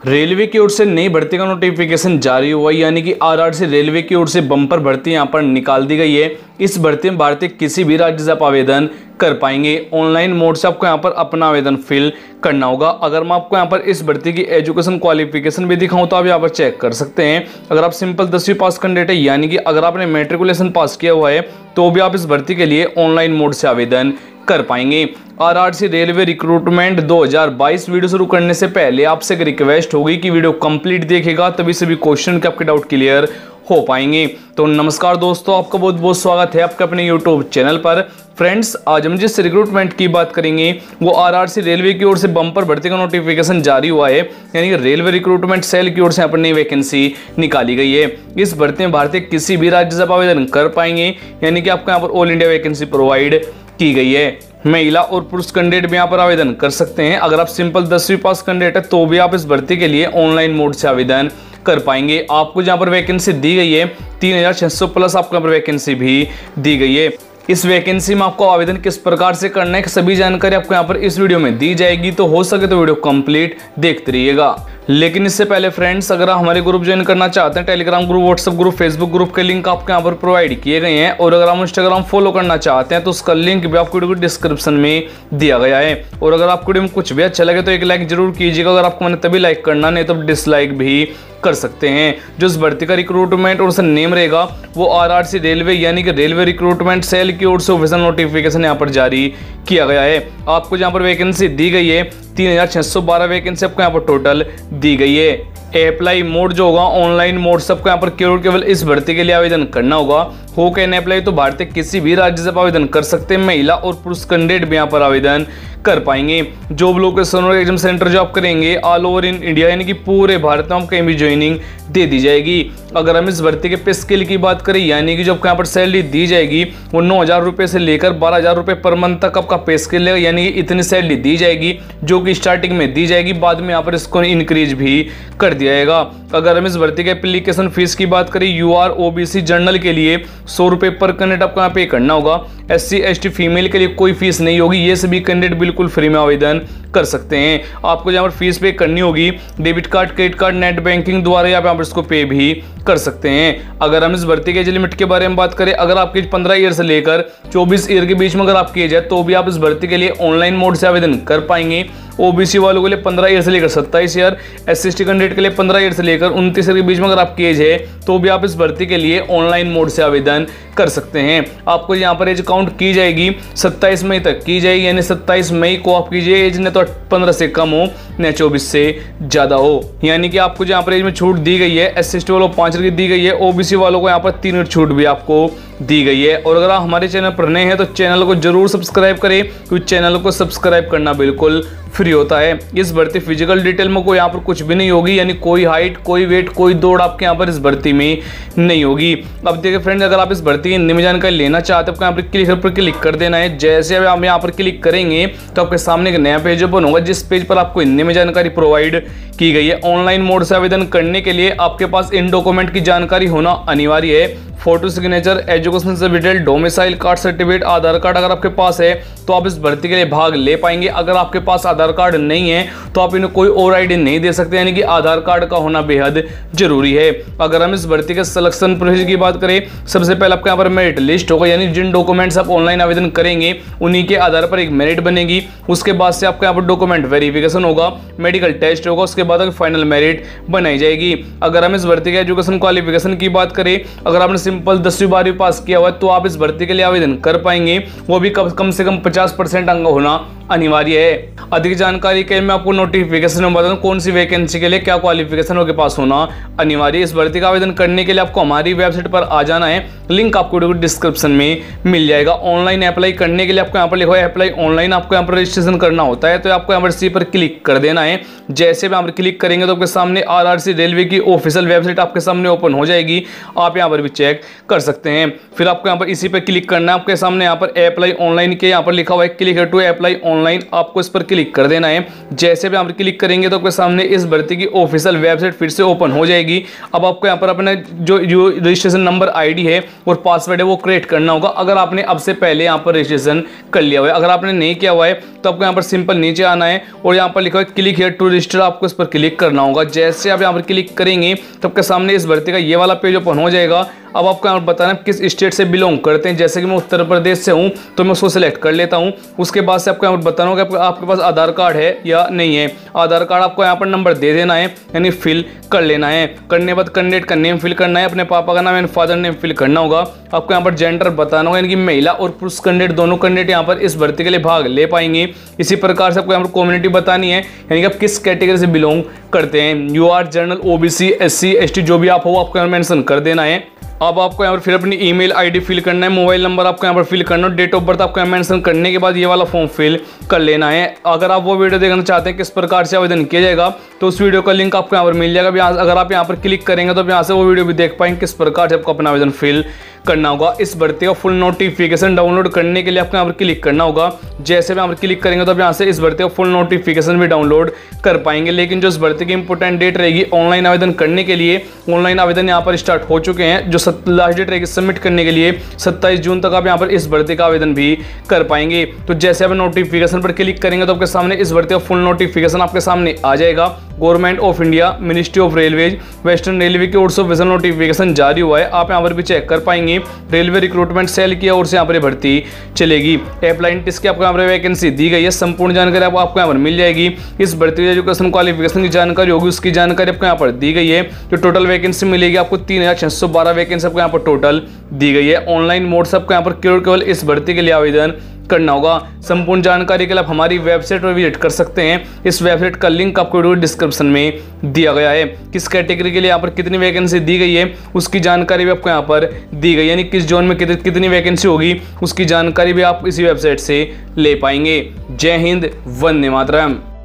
Railway की ओर से नई भर्ती का नोटिफिकेशन जारी हुआ, यानी कि आरआरसी रेलवे की ओर से बम्पर भर्ती यहां पर निकाल दी गई है। इस भर्ती में भारतीय किसी भी राज्य से आप आवेदन कर पाएंगे। ऑनलाइन मोड से आपको यहां पर अपना आवेदन फिल करना होगा। अगर मैं आपको यहां पर इस भर्ती की एजुकेशन क्वालिफिकेशन भी दिखाऊं तो आप यहां पर चेक कर सकते हैं। अगर आप सिंपल 10वीं पास कैंडिडेट है, यानी कि अगर आपने मैट्रिकुलेशन पास किया हुआ है, तो भी आप इस भर्ती के लिए ऑनलाइन मोड से आवेदन कर पाएंगे। आरआरसी रेलवे रिक्रूटमेंट 2022 वीडियो शुरू करने से पहले आपसे एक रिक्वेस्ट होगी कि वीडियो कंप्लीट देखेगा, तभी सभी क्वेश्चन के आपके डाउट क्लियर हो पाएंगे। तो नमस्कार दोस्तों, आपका बहुत बहुत स्वागत है आपके अपने यूट्यूब चैनल पर। फ्रेंड्स, आज हम जिस रिक्रूटमेंट की बात करेंगे वो आरआरसी रेलवे की ओर से बम्पर भर्ती का नोटिफिकेशन जारी हुआ है, यानी कि रेलवे रिक्रूटमेंट सेल की ओर से यहाँ पर नई वैकेंसी निकाली गई है। इस भर्ती में भारतीय किसी भी राज्य से आप आवेदन कर पाएंगे, यानी कि आपको यहाँ पर ऑल इंडिया वैकेंसी प्रोवाइड की गई है। महिला और पुरुष कैंडिडेट भी यहाँ पर आवेदन कर सकते हैं। अगर आप सिंपल 10वीं पास कैंडिडेट है तो भी आप इस भर्ती के लिए ऑनलाइन मोड से आवेदन कर पाएंगे। आपको जहाँ पर वैकेंसी दी गई है 3600 प्लस आपको यहाँ पर वैकेंसी भी दी गई है। इस वैकेंसी में आपको आवेदन किस प्रकार से करना है सभी जानकारी आपको यहाँ पर इस वीडियो में दी जाएगी, तो हो सके तो वीडियो कंप्लीट देखते रहिएगा। लेकिन इससे पहले फ्रेंड्स, अगर आप हमारे ग्रुप ज्वाइन करना चाहते हैं, Telegram group, WhatsApp group, Facebook group के लिंक आपको यहाँ पर प्रोवाइड किए गए हैं। और अगर आप इंस्टाग्राम फॉलो करना चाहते हैं तो उसका लिंक भी आपको वीडियो डिस्क्रिप्शन में दिया गया है। और अगर आपको वीडियो में कुछ भी अच्छा लगे तो एक लाइक जरूर कीजिएगा। अगर आपको मैंने तभी लाइक करना, नहीं तो डिसलाइक भी कर सकते हैं। जो इस भर्ती का रिक्रूटमेंट और उसका नेम रहेगा वो आरआरसी रेलवे, यानी कि रेलवे रिक्रूटमेंट सेल की ओर से ऑफिशियल नोटिफिकेशन यहाँ पर जारी किया गया है। आपको जहाँ पर वैकेंसी दी गई है 3612 वैकेंसी आपको यहाँ पर टोटल दी गई है। अप्लाई मोड जो होगा ऑनलाइन मोड, सबको यहाँ पर केवल इस भर्ती के लिए आवेदन करना होगा। हो कैन अप्लाई तो भारतीय किसी भी राज्य से आवेदन कर सकते हैं। महिला और पुरुष कैंडिडेट भी यहाँ पर आवेदन कर पाएंगे। जॉब लोकेशन और एग्जाम सेंटर जो आप करेंगे ऑल ओवर इन इंडिया, यानी कि पूरे भारत में आपको कहीं भी ज्वाइनिंग दे दी जाएगी। अगर हम इस भर्ती के पे स्केल की बात करें, यानी कि जो आपको यहाँ पर सैलरी दी जाएगी वो 9000 रुपये से लेकर 12000 रुपये पर मंथ तक आपका पे स्केल है, यानी कि इतनी सैलरी दी जाएगी जो कि स्टार्टिंग में दी जाएगी, बाद में यहाँ पर इसको इंक्रीज भी कर दिया जाएगा। अगर हम इस भर्ती के एप्लीकेशन फीस की बात करें, यूआर ओबीसी जनरल के लिए 100 रुपये पर कैंडिडेट आपको यहाँ पे करना होगा। SC ST फीमेल के लिए कोई फीस नहीं होगी, ये सभी कैंडिडेट बिल्कुल फ्री में आवेदन कर सकते हैं। आपको जहाँ पर फीस पे करनी होगी debit card, credit card, net banking द्वारा आप यहाँ पर इसको पे भी कर सकते हैं। अगर हम इस भर्ती के एज लिमिट के बारे में बात करें, अगर आपकी 15 ईयर से लेकर 24 ईयर के बीच में अगर आपकी एज है तो भी आप इस भर्ती के लिए ऑनलाइन मोड से आवेदन कर पाएंगे। ओबीसी वालों के लिए 15 ईयर से लेकर 27 ईयर, SC ST कैंडिडेट के लिए 15 ईयर से लेकर 29 ईयर के बीच में अगर आपकी एज है तो भी आप इस भर्ती के लिए ऑनलाइन मोड से आवेदन कर सकते हैं। आपको यहाँ पर एज काउंट की जाएगी 27 मई तक की जाएगी, यानी 27 मई को आप कीजिए एज ने तो 15 से कम हो न 24 से ज़्यादा हो। यानी कि आपको यहाँ पर एज में छूट दी गई है। SC ST वालों को 5 ईयर की दी गई है, ओबीसी वालों को यहाँ पर 3 ईयर छूट भी आपको दी गई है। और अगर आप हमारे चैनल पर नए हैं तो चैनल को जरूर सब्सक्राइब करें, क्योंकि चैनल को सब्सक्राइब करना बिल्कुल फ्री होता है। इस भर्ती फिजिकल डिटेल में कोई यहाँ पर कुछ भी नहीं होगी, यानी कोई हाइट, कोई वेट, कोई दौड़ आपके यहाँ पर इस भर्ती में नहीं होगी। अब देखिए फ्रेंड्स, अगर आप इस भर्ती की नई जानकारी लेना चाहते हैं, आपको यहाँ पर क्लिक कर देना है। जैसे आप यहाँ पर क्लिक करेंगे तो आपके सामने एक नया पेज ओपन होगा, जिस पेज पर आपको नई जानकारी प्रोवाइड की गई है। ऑनलाइन मोड से आवेदन करने के लिए आपके पास इन डॉक्यूमेंट की जानकारी होना अनिवार्य है। Photo signature, education certificate, domicile card certificate, Aadhaar card अगर आपके पास है तो आप इस भर्ती के लिए भाग ले पाएंगे। अगर आपके पास आधार कार्ड नहीं है तो आप इन्हें कोई और आईडी नहीं दे सकते, यानी कि आधार कार्ड का होना बेहद जरूरी है। अगर हम इस भर्ती के सिलेक्शन प्रोसीजर की बात करें, सबसे पहले आपके यहाँ पर मेरिट लिस्ट होगा, यानी जिन डॉक्यूमेंट्स आप ऑनलाइन आवेदन करेंगे उन्हीं के आधार पर एक मेरिट बनेगी। उसके बाद से आपके यहाँ पर डॉक्यूमेंट वेरिफिकेशन होगा, मेडिकल टेस्ट होगा, उसके बाद फाइनल मेरिट बनाई जाएगी। अगर हम इस भर्ती के एजुकेशन क्वालिफिकेशन की बात करें, अगर आपने सिंपल 10वीं 12वीं पास किया हुआ है तो आप इस भर्ती के लिए आवेदन कर पाएंगे, वो भी कम से कम 50% अंक होना अनिवार्य है। अधिक जानकारी के लिए मैं आपको नोटिफिकेशन में बता दूं कौन सी वैकेंसी के लिए क्या क्वालिफिकेशन आपके पास होना अनिवार्य है। इस भर्ती का आवेदन करने के लिए आपको हमारी वेबसाइट पर आ जाना है, लिंक आपको डिस्क्रिप्शन में मिल जाएगा। ऑनलाइन अप्लाई करने के लिए आपको यहाँ पर लिखा है अप्लाई ऑनलाइन, आपको यहाँ पर रजिस्ट्रेशन करना होता है, तो आपको यहाँ पर सी पर क्लिक कर देना है। जैसे भी यहाँ पर क्लिक करेंगे तो आपके सामने आरआरसी रेलवे की ऑफिशियल वेबसाइट आपके सामने ओपन हो जाएगी, आप यहाँ पर भी चेक कर सकते हैं। फिर आपको यहाँ पर इसी पर क्लिक करना है, आपके सामने यहाँ पर अप्लाई ऑनलाइन के यहाँ पर लिखा हुआ है क्लिक टू अप्लाई ऑनलाइन, आपको इस पर क्लिक कर देना है। जैसे भी यहाँ पर क्लिक करेंगे तो आपके सामने इस भर्ती की ऑफिशियल वेबसाइट फिर से ओपन हो जाएगी। अब आपको यहाँ पर अपना जो रजिस्ट्रेशन नंबर, आईडी है और पासवर्ड है वो क्रिएट करना होगा। अगर आपने अब से पहले यहाँ पर रजिस्ट्रेशन कर लिया हुआ है, अगर आपने नहीं किया हुआ है तो आपको यहाँ पर सिंपल नीचे आना है और यहाँ पर लिखा है क्लिक हियर टू रजिस्टर, आपको इस पर क्लिक करना होगा। जैसे आप यहाँ पर क्लिक करेंगे तो आपके सामने इस भर्ती का ये वाला पेज ओपन हो जाएगा। अब आपको यहाँ पर बताना है किस स्टेट से बिलोंग करते हैं। जैसे कि मैं उत्तर प्रदेश से हूँ तो मैं उसको सिलेक्ट कर लेता हूँ। उसके बाद से आपको यहाँ पर बताना होगा कि आपके पास आधार कार्ड है या नहीं है। आधार कार्ड आपको यहाँ पर नंबर दे देना है, यानी फिल कर लेना है। करने के बाद कैंडिडेट का नेम फिल करना है, अपने पापा का नाम यानी फादर नेम फिल करना होगा। आपको यहाँ पर जेंडर बताना होगा, यानी कि महिला और पुरुष कैंडिडेट दोनों कैंडिडेट यहाँ पर इस भर्ती के लिए भाग ले पाएंगे। इसी प्रकार से आपको यहाँ पर कम्युनिटी बतानी है, यानी कि आप किस कैटेगरी से बिलोंग करते हैं। You are general, OBC, SC, ST जो भी आप हो आपको यहाँ मेंशन कर देना है। अब आपको यहाँ पर फिर अपनी ईमेल आईडी फिल करना है, मोबाइल नंबर आपको यहाँ पर फिल करना है, डेट ऑफ बर्थ आपको यहाँ मेंशन करने के बाद ये वाला फॉर्म फिल कर लेना है। अगर आप वो वीडियो देखना चाहते हैं किस प्रकार से आवेदन किया जाएगा तो उस वीडियो का लिंक आपको यहाँ पर मिल जाएगा। अगर आप यहाँ पर क्लिक करेंगे तो यहाँ से वो वीडियो भी देख पाएंगे किस प्रकार से आपको अपना आवेदन फिल करना होगा। इस भर्ती का फुल नोटिफिकेशन डाउनलोड करने के लिए आपको यहाँ पर क्लिक करना होगा। जैसे भी यहाँ पर क्लिक करेंगे तो आप यहाँ से इस भर्ती का फुल नोटिफिकेशन भी डाउनलोड कर पाएंगे। लेकिन जो इस भर्ती की इंपॉर्टेंट डेट रहेगी ऑनलाइन आवेदन करने के लिए, ऑनलाइन आवेदन यहाँ पर स्टार्ट हो चुके हैं। जो लास्ट डेट रहेगी सबमिट करने के लिए 27 जून तक आप यहाँ पर इस भर्ती का आवेदन भी कर पाएंगे। तो जैसे आप नोटिफिकेशन पर क्लिक करेंगे तो आपके सामने इस भर्ती का फुल नोटिफिकेशन आपके सामने आ जाएगा। Government of India, ministry of railways, western railway की ओर से ऑफिशियल नोटिफिकेशन जारी हुआ है। आप यहाँ पर भी चेक कर पाएंगे। रेलवे रिक्रूटमेंट सेल की ओर से यहाँ पर भर्ती चलेगी। अप्लाइंटिस की आपको यहाँ पर वैकेंसी दी गई है। संपूर्ण जानकारी आपको यहाँ पर मिल जाएगी। इस भर्ती एजुकेशन क्वालिफिकेशन की जानकारी होगी, उसकी जानकारी आपको यहाँ पर दी गई है। जो टोटल वैकेंसी मिलेगी आपको 3612 वैकेंसी आपको यहाँ पर टोटल दी गई है। ऑनलाइन मोड से आपको यहाँ पर केवल इस भर्ती के लिए आवेदन करना होगा। संपूर्ण जानकारी के लिए आप हमारी वेबसाइट पर विजिट कर सकते हैं। इस वेबसाइट का लिंक आपको वीडियो डिस्क्रिप्शन में दिया गया है। किस कैटेगरी के लिए यहाँ पर कितनी वैकेंसी दी गई है उसकी जानकारी भी आपको यहाँ पर दी गई है, यानी किस जोन में कितनी वैकेंसी होगी उसकी जानकारी भी आप इसी वेबसाइट से ले पाएंगे। जय हिंद, वंदे मातरम।